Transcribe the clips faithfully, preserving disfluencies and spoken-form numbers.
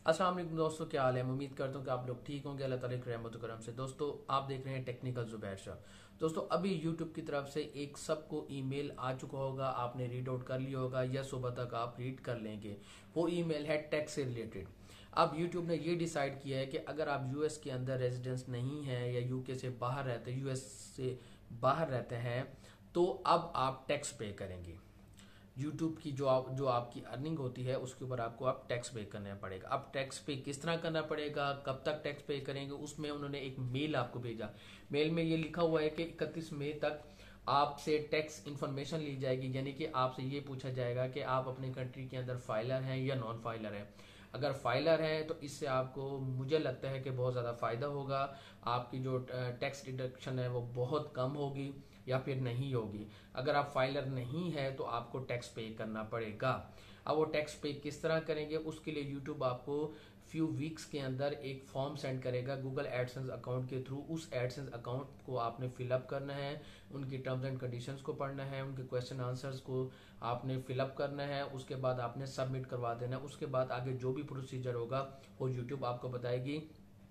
अस्सलाम वालेकुम दोस्तों, क्या हाल है। मैं उम्मीद करता हूँ कि आप लोग ठीक होंगे। अल्लाह ताला की रहमत व करम से। दोस्तों, आप देख रहे हैं टेक्निकल जुबैर शाह। दोस्तों, अभी यूट्यूब की तरफ से एक सबको ईमेल आ चुका होगा, आपने रीड आउट कर लिया होगा या सुबह तक आप रीड कर लेंगे। वो ईमेल है टैक्स से रिलेटेड। अब यूट्यूब ने ये डिसाइड किया है कि अगर आप यूएस के अंदर रेजिडेंस नहीं है या यूके से बाहर रहते यूएस से बाहर रहते हैं, तो अब आप टैक्स पे करेंगे। यूट्यूब की जो आप जो आपकी अर्निंग होती है उसके ऊपर आपको आप टैक्स पे करना पड़ेगा। अब टैक्स पे किस तरह करना पड़ेगा, कब तक टैक्स पे करेंगे, उसमें उन्होंने एक मेल आपको भेजा। मेल में ये लिखा हुआ है कि इकतीस मई तक आपसे टैक्स इन्फॉर्मेशन ली जाएगी, यानी कि आपसे ये पूछा जाएगा कि आप अपने कंट्री के अंदर फाइलर हैं या नॉन फाइलर हैं। अगर फाइलर हैं तो इससे आपको मुझे लगता है कि बहुत ज़्यादा फ़ायदा होगा। आपकी जो टैक्स डिडक्शन है वो बहुत कम होगी या फिर नहीं होगी। अगर आप फाइलर नहीं है तो आपको टैक्स पे करना पड़ेगा। अब वो टैक्स पे किस तरह करेंगे, उसके लिए यूट्यूब आपको फ्यू वीक्स के अंदर एक फॉर्म सेंड करेगा गूगल एडसेंस अकाउंट के थ्रू। उस एडसेंस अकाउंट को आपने फिलअप करना है, उनकी टर्म्स एंड कंडीशंस को पढ़ना है, उनके क्वेश्चन आंसर्स को आपने फिलअप करना है, उसके बाद आपने सबमिट करवा देना है। उसके बाद आगे जो भी प्रोसीजर होगा वो यूट्यूब आपको बताएगी।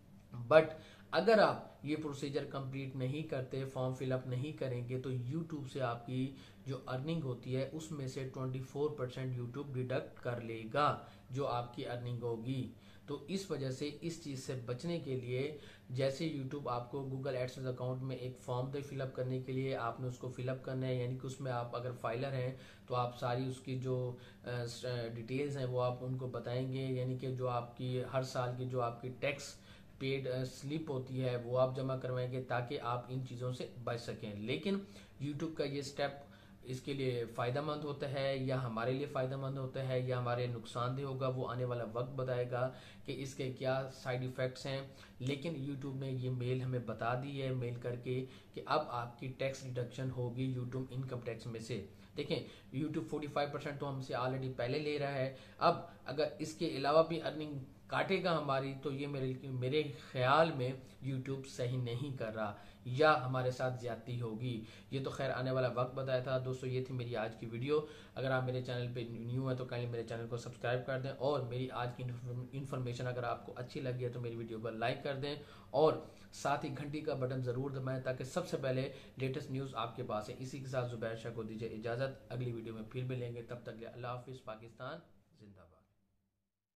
बट अगर आप ये प्रोसीजर कंप्लीट नहीं करते, फॉर्म फिलअप नहीं करेंगे, तो यूट्यूब से आपकी जो अर्निंग होती है उसमें से twenty four percent YouTube deduct कर लेगा जो आपकी अर्निंग होगी। तो इस वजह से इस चीज़ से बचने के लिए, जैसे यूट्यूब आपको गूगल एडसेंस अकाउंट में एक फॉर्म दे फिलअप करने के लिए, आपने उसको फिलअप करना है, यानी कि उसमें आप अगर फाइलर हैं तो आप सारी उसकी जो डिटेल्स हैं वो आप उनको बताएंगे, यानी कि जो आपकी हर साल की जो आपकी टैक्स पेड स्लिप होती है वो आप जमा करवाएंगे ताकि आप इन चीज़ों से बच सकें। लेकिन यूट्यूब का ये स्टेप इसके लिए फ़ायदेमंद होता है या हमारे लिए फ़ायदेमंद होता है या हमारे नुकसानदेह होगा, वो आने वाला वक्त बताएगा कि इसके क्या साइड इफ़ेक्ट्स हैं। लेकिन यूट्यूब ने ये मेल हमें बता दी है, मेल करके, कि अब आपकी टैक्स डिडक्शन होगी यूट्यूब इनकम टैक्स में से। देखें, यूट्यूब पैंतालीस परसेंट तो हमसे ऑलरेडी पहले ले रहा है। अब अगर इसके अलावा भी अर्निंग काटेगा हमारी, तो ये मेरे मेरे ख्याल में यूट्यूब सही नहीं कर रहा या हमारे साथ ज्यादती होगी। ये तो खैर आने वाला वक्त बताया था। दोस्तों, ये थी मेरी आज की वीडियो। अगर आप मेरे चैनल पे न्यू है तो काइंडली मेरे चैनल को सब्सक्राइब कर दें, और मेरी आज की इन्फॉर्मेशन अगर आपको अच्छी लगी है तो मेरी वीडियो को लाइक कर दें, और साथ ही घंटी का बटन जरूर दबाएं ताकि सबसे पहले लेटेस्ट न्यूज़ आपके पास है। इसी के साथ जुबैर शाह को दीजिए इजाज़त। अगली वीडियो में फिर मिलेंगे, तब तक के लिए अल्लाह हाफिज़। पाकिस्तान जिंदाबाद।